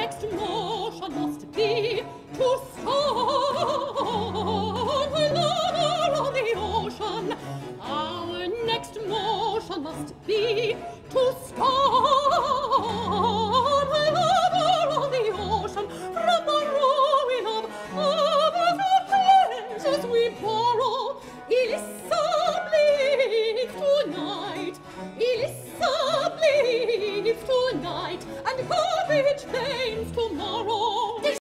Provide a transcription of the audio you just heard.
next motion must be to start lover on the ocean. Our next motion must be to start